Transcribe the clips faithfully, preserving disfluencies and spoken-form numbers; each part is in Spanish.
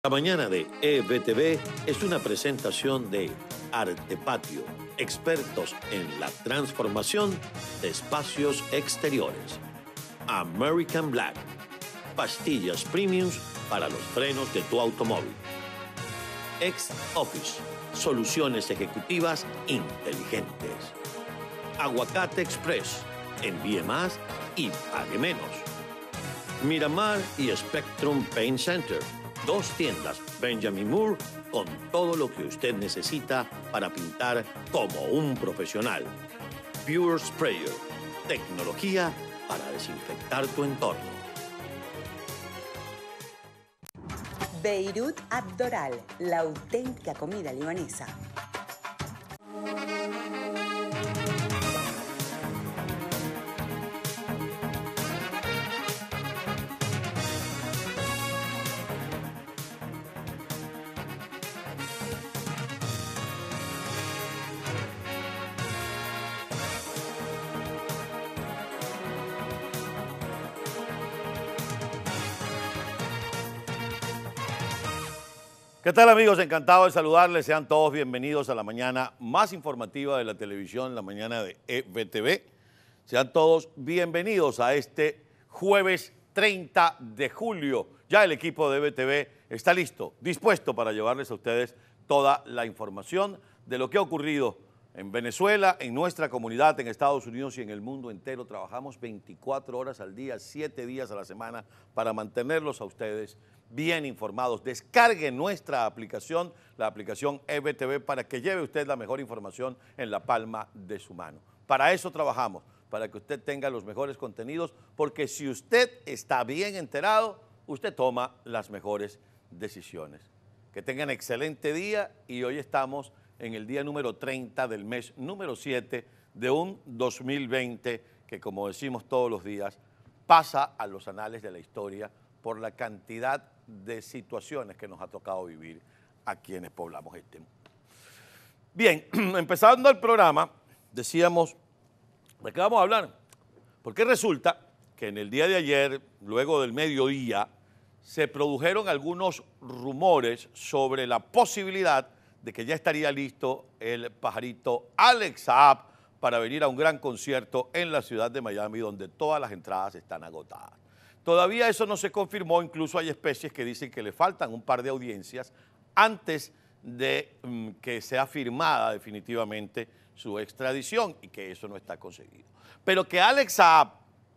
La mañana de E B T V es una presentación de Arte Patio, expertos en la transformación de espacios exteriores. American Black, pastillas premiums para los frenos de tu automóvil. X-Office, soluciones ejecutivas inteligentes. Aguacate Express, envíe más y pague menos. Miramar y Spectrum Paint Center, dos tiendas Benjamin Moore con todo lo que usted necesita para pintar como un profesional. Pure Sprayer, tecnología para desinfectar tu entorno. Beirut Abdoral, la auténtica comida libanesa. ¿Qué tal, amigos? Encantado de saludarles. Sean todos bienvenidos a la mañana más informativa de la televisión, la mañana de E B T V. Sean todos bienvenidos a este jueves treinta de julio. Ya el equipo de E B T V está listo, dispuesto para llevarles a ustedes toda la información de lo que ha ocurrido en Venezuela, en nuestra comunidad, en Estados Unidos y en el mundo entero. Trabajamos veinticuatro horas al día, siete días a la semana para mantenerlos a ustedes bien informados. Descargue nuestra aplicación, la aplicación E B T V, para que lleve usted la mejor información en la palma de su mano. Para eso trabajamos, para que usted tenga los mejores contenidos, porque si usted está bien enterado, usted toma las mejores decisiones. Que tengan excelente día y hoy estamos en el día número treinta del mes número siete de un dos mil veinte que, como decimos todos los días, pasa a los anales de la historia por la cantidad de situaciones que nos ha tocado vivir a quienes poblamos este mundo. Bien, empezando el programa, decíamos, ¿de qué vamos a hablar? Porque resulta que en el día de ayer, luego del mediodía, se produjeron algunos rumores sobre la posibilidad de que ya estaría listo el pajarito Alex Saab para venir a un gran concierto en la ciudad de Miami, donde todas las entradas están agotadas. Todavía eso no se confirmó, incluso hay especies que dicen que le faltan un par de audiencias antes de um, que sea firmada definitivamente su extradición y que eso no está conseguido. Pero que Alex Saab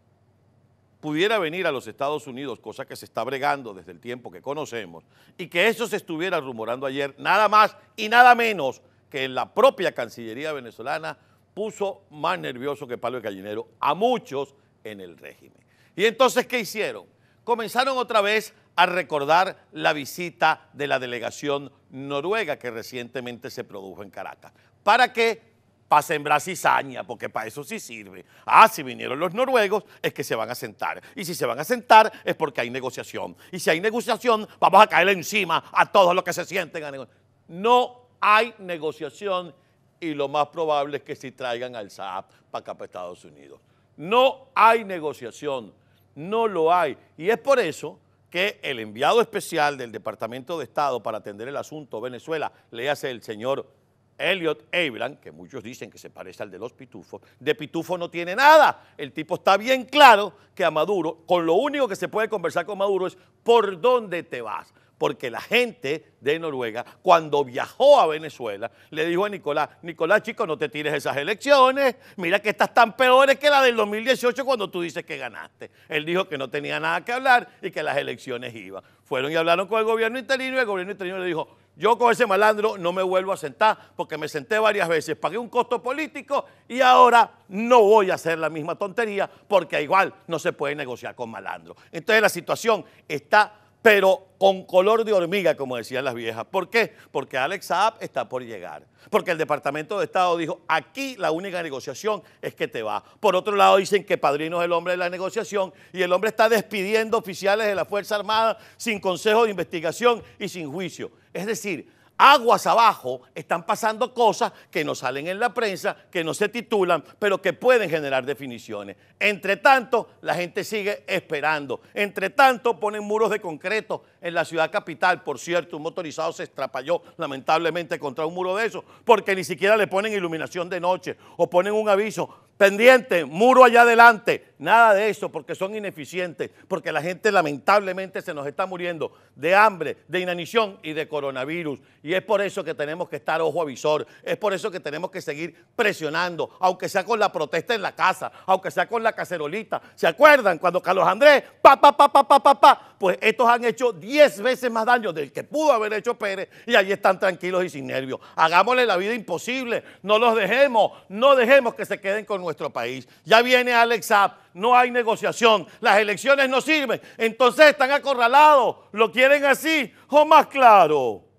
pudiera venir a los Estados Unidos, cosa que se está bregando desde el tiempo que conocemos, y que eso se estuviera rumorando ayer, nada más y nada menos que en la propia Cancillería venezolana, puso más nervioso que palo de gallinero a muchos en el régimen. Y entonces, ¿qué hicieron? Comenzaron otra vez a recordar la visita de la delegación noruega que recientemente se produjo en Caracas. ¿Para qué? Para sembrar cizaña, porque para eso sí sirve. Ah, si vinieron los noruegos, es que se van a sentar. Y si se van a sentar, es porque hay negociación. Y si hay negociación, vamos a caerle encima a todos los que se sienten a negociar. No hay negociación y lo más probable es que sí traigan al Saab para acá, para Estados Unidos. No hay negociación. No lo hay. Y es por eso que el enviado especial del Departamento de Estado para atender el asunto Venezuela, le hace el señor Elliot Abrams, que muchos dicen que se parece al de los pitufos, de pitufo no tiene nada. El tipo está bien claro que a Maduro, con lo único que se puede conversar con Maduro es por dónde te vas. Porque la gente de Noruega, cuando viajó a Venezuela, le dijo a Nicolás, Nicolás, chico, no te tires esas elecciones, mira que estas están peores que la del dos mil dieciocho cuando tú dices que ganaste. Él dijo que no tenía nada que hablar y que las elecciones iban. Fueron y hablaron con el gobierno interino y el gobierno interino le dijo, yo con ese malandro no me vuelvo a sentar porque me senté varias veces, pagué un costo político y ahora no voy a hacer la misma tontería porque igual no se puede negociar con malandro. Entonces la situación está, pero con color de hormiga, como decían las viejas. ¿Por qué? Porque Alex Saab está por llegar. Porque el Departamento de Estado dijo, aquí la única negociación es que te va. Por otro lado dicen que Padrino es el hombre de la negociación y el hombre está despidiendo oficiales de la Fuerza Armada sin consejo de investigación y sin juicio. Es decir, Aguas abajo están pasando cosas que no salen en la prensa, que no se titulan, pero que pueden generar definiciones. Entre tanto, la gente sigue esperando. Entre tanto, ponen muros de concreto en la ciudad capital. Por cierto, un motorizado se estrapalló lamentablemente contra un muro de esos, porque ni siquiera le ponen iluminación de noche o ponen un aviso pendiente, muro allá adelante. Nada de eso, porque son ineficientes, porque la gente lamentablemente se nos está muriendo de hambre, de inanición y de coronavirus. Y es por eso que tenemos que estar ojo a visor, es por eso que tenemos que seguir presionando, aunque sea con la protesta en la casa, aunque sea con la cacerolita. ¿Se acuerdan cuando Carlos Andrés, pa, pa, pa, pa, pa, pa, pa? Pues estos han hecho diez veces más daño del que pudo haber hecho Pérez y allí están tranquilos y sin nervios. Hagámosle la vida imposible, no los dejemos, no dejemos que se queden con nuestro país. Ya viene Alex Saab, no hay negociación, las elecciones no sirven, entonces están acorralados, lo quieren así o más claro.